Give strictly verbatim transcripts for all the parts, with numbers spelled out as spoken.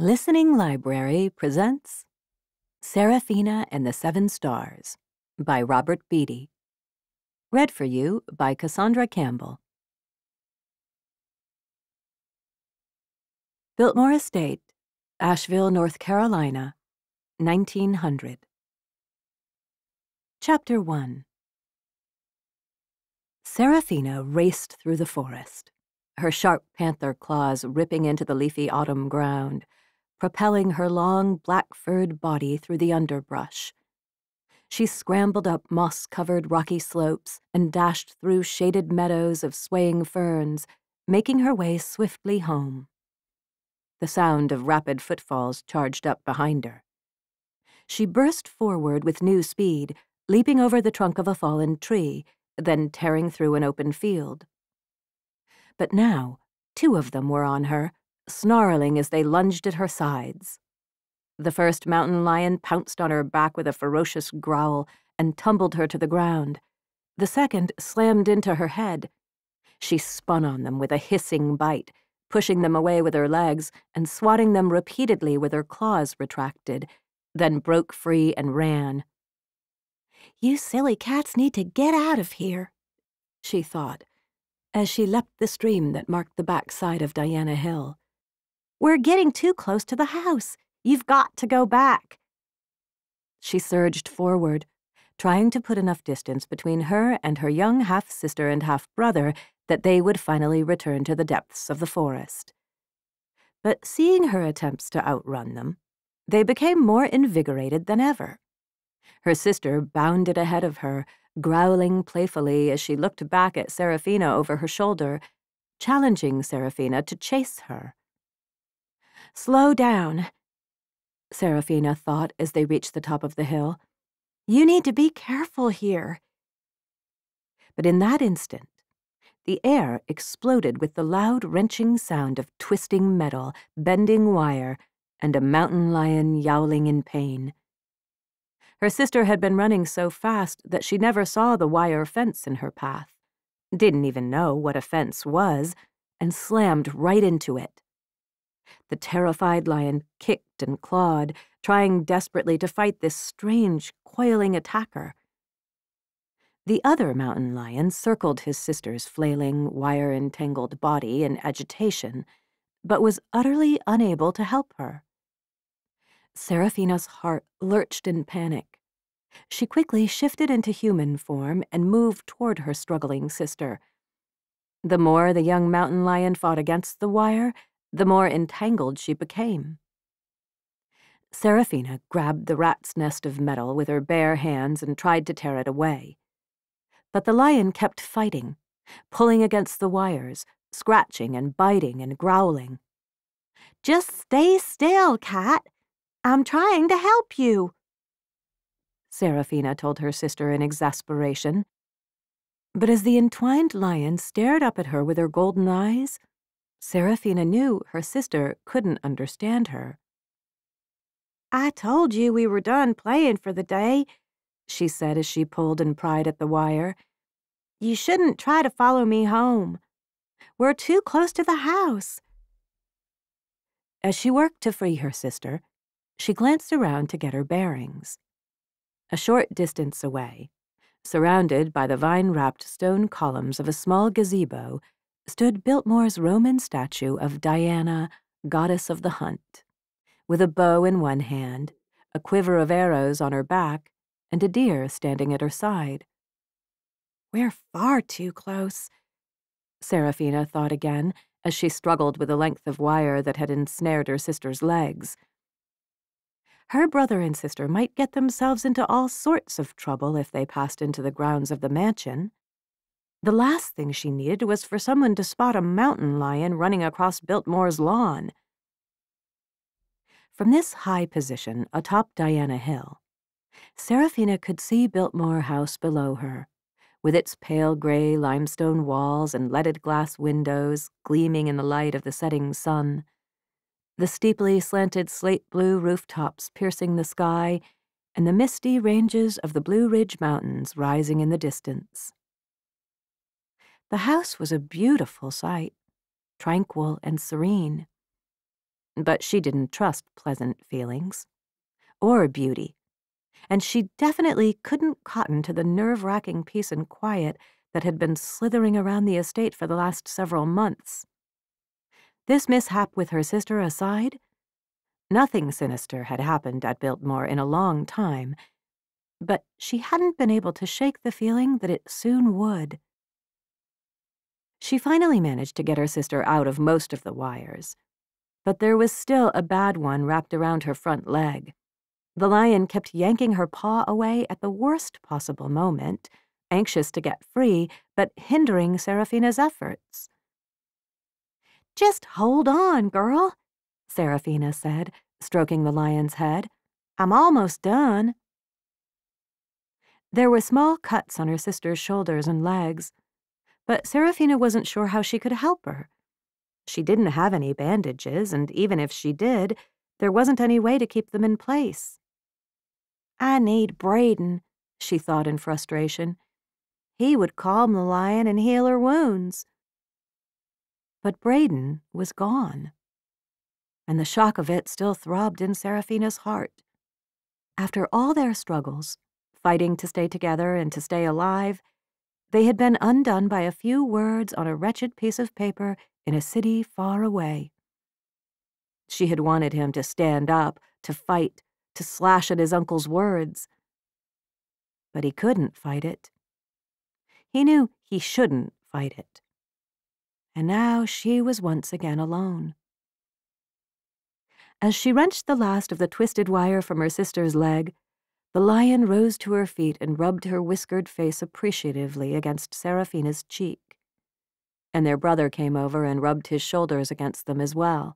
Listening Library presents Serafina and the Seven Stars by Robert Beatty. Read for you by Cassandra Campbell. Biltmore Estate, Asheville, North Carolina, nineteen hundred. Chapter one. Serafina raced through the forest, her sharp panther claws ripping into the leafy autumn ground, propelling her long, black-furred body through the underbrush. She scrambled up moss-covered rocky slopes and dashed through shaded meadows of swaying ferns, making her way swiftly home. The sound of rapid footfalls charged up behind her. She burst forward with new speed, leaping over the trunk of a fallen tree, then tearing through an open field. But now, two of them were on her, snarling as they lunged at her sides. The first mountain lion pounced on her back with a ferocious growl and tumbled her to the ground. The second slammed into her head. She spun on them with a hissing bite, pushing them away with her legs and swatting them repeatedly with her claws retracted, then broke free and ran. "You silly cats need to get out of here," she thought, as she leapt the stream that marked the backside of Diana Hill. "We're getting too close to the house. You've got to go back." She surged forward, trying to put enough distance between her and her young half-sister and half-brother that they would finally return to the depths of the forest. But seeing her attempts to outrun them, they became more invigorated than ever. Her sister bounded ahead of her, growling playfully as she looked back at Serafina over her shoulder, challenging Serafina to chase her. "Slow down," Serafina thought as they reached the top of the hill. "You need to be careful here." But in that instant, the air exploded with the loud, wrenching sound of twisting metal, bending wire, and a mountain lion yowling in pain. Her sister had been running so fast that she never saw the wire fence in her path, didn't even know what a fence was, and slammed right into it. The terrified lion kicked and clawed, trying desperately to fight this strange, coiling attacker. The other mountain lion circled his sister's flailing, wire-entangled body in agitation, but was utterly unable to help her. Serafina's heart lurched in panic. She quickly shifted into human form and moved toward her struggling sister. The more the young mountain lion fought against the wire, the more entangled she became. Serafina grabbed the rat's nest of metal with her bare hands and tried to tear it away. But the lion kept fighting, pulling against the wires, scratching and biting and growling. "Just stay still, cat. I'm trying to help you," Serafina told her sister in exasperation. But as the entwined lion stared up at her with her golden eyes, Serafina knew her sister couldn't understand her. "I told you we were done playing for the day," she said as she pulled and pried at the wire. "You shouldn't try to follow me home. We're too close to the house." As she worked to free her sister, she glanced around to get her bearings. A short distance away, surrounded by the vine-wrapped stone columns of a small gazebo, stood Biltmore's Roman statue of Diana, goddess of the hunt, with a bow in one hand, a quiver of arrows on her back, and a deer standing at her side. "We're far too close," Serafina thought again, as she struggled with the length of wire that had ensnared her sister's legs. Her brother and sister might get themselves into all sorts of trouble if they passed into the grounds of the mansion. The last thing she needed was for someone to spot a mountain lion running across Biltmore's lawn. From this high position atop Diana Hill, Serafina could see Biltmore House below her, with its pale gray limestone walls and leaded glass windows gleaming in the light of the setting sun, the steeply slanted slate-blue rooftops piercing the sky, and the misty ranges of the Blue Ridge Mountains rising in the distance. The house was a beautiful sight, tranquil and serene. But she didn't trust pleasant feelings. Or beauty. And she definitely couldn't cotton to the nerve-wracking peace and quiet that had been slithering around the estate for the last several months. This mishap with her sister aside, nothing sinister had happened at Biltmore in a long time, but she hadn't been able to shake the feeling that it soon would. She finally managed to get her sister out of most of the wires, but there was still a bad one wrapped around her front leg. The lion kept yanking her paw away at the worst possible moment, anxious to get free, but hindering Serafina's efforts. "Just hold on, girl," Serafina said, stroking the lion's head. "I'm almost done." There were small cuts on her sister's shoulders and legs, but Serafina wasn't sure how she could help her. She didn't have any bandages, and even if she did, there wasn't any way to keep them in place. "I need Braden," she thought in frustration. "He would calm the lion and heal her wounds." But Braden was gone, and the shock of it still throbbed in Serafina's heart. After all their struggles, fighting to stay together and to stay alive, they had been undone by a few words on a wretched piece of paper in a city far away. She had wanted him to stand up, to fight, to slash at his uncle's words. But he couldn't fight it. He knew he shouldn't fight it. And now she was once again alone. As she wrenched the last of the twisted wire from her sister's leg, the lion rose to her feet and rubbed her whiskered face appreciatively against Serafina's cheek. And their brother came over and rubbed his shoulders against them as well.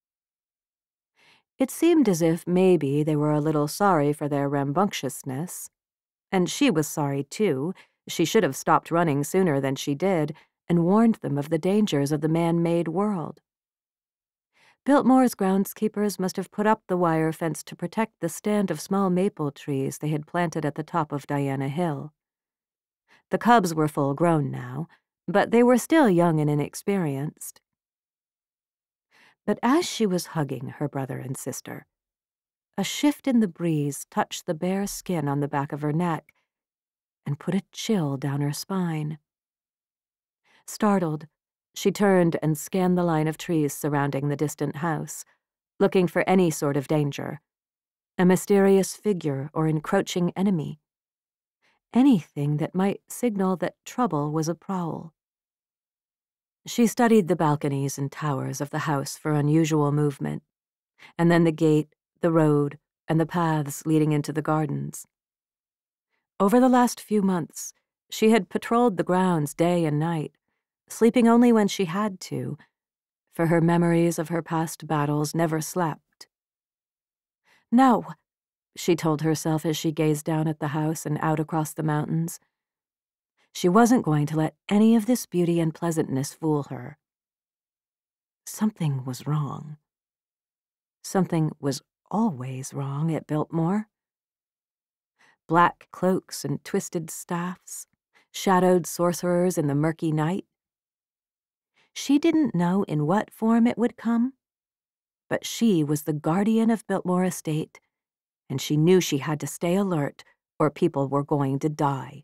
It seemed as if maybe they were a little sorry for their rambunctiousness. And she was sorry, too. She should have stopped running sooner than she did and warned them of the dangers of the man-made world. Biltmore's groundskeepers must have put up the wire fence to protect the stand of small maple trees they had planted at the top of Diana Hill. The cubs were full-grown now, but they were still young and inexperienced. But as she was hugging her brother and sister, a shift in the breeze touched the bare skin on the back of her neck and put a chill down her spine. Startled, she turned and scanned the line of trees surrounding the distant house, looking for any sort of danger, a mysterious figure or encroaching enemy, anything that might signal that trouble was a prowl. She studied the balconies and towers of the house for unusual movement, and then the gate, the road, and the paths leading into the gardens. Over the last few months, she had patrolled the grounds day and night, sleeping only when she had to, for her memories of her past battles never slept. "No," she told herself as she gazed down at the house and out across the mountains. She wasn't going to let any of this beauty and pleasantness fool her. Something was wrong. Something was always wrong at Biltmore. Black cloaks and twisted staffs, shadowed sorcerers in the murky night. She didn't know in what form it would come, but she was the guardian of Biltmore Estate, and she knew she had to stay alert or people were going to die.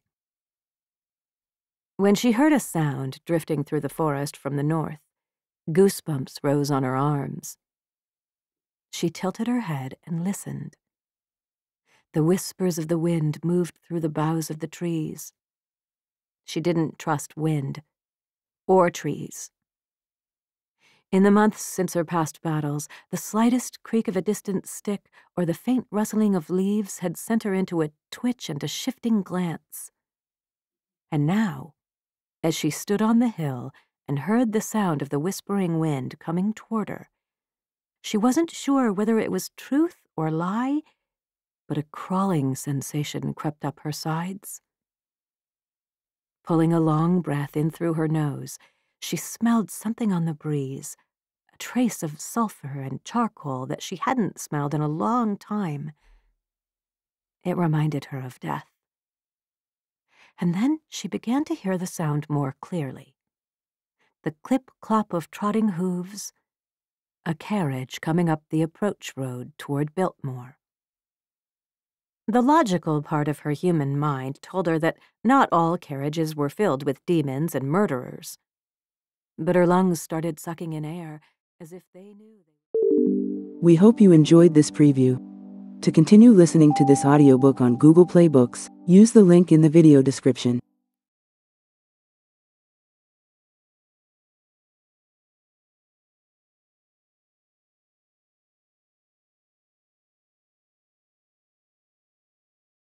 When she heard a sound drifting through the forest from the north, goosebumps rose on her arms. She tilted her head and listened. The whispers of the wind moved through the boughs of the trees. She didn't trust wind or trees. In the months since her past battles, the slightest creak of a distant stick or the faint rustling of leaves had sent her into a twitch and a shifting glance. And now, as she stood on the hill and heard the sound of the whispering wind coming toward her, she wasn't sure whether it was truth or lie, but a crawling sensation crept up her sides. Pulling a long breath in through her nose, she smelled something on the breeze, a trace of sulfur and charcoal that she hadn't smelled in a long time. It reminded her of death. And then she began to hear the sound more clearly. The clip-clop of trotting hooves, a carriage coming up the approach road toward Biltmore. The logical part of her human mind told her that not all carriages were filled with demons and murderers. But her lungs started sucking in air as if they knew they... We hope you enjoyed this preview. To continue listening to this audiobook on Google Play Books, use the link in the video description.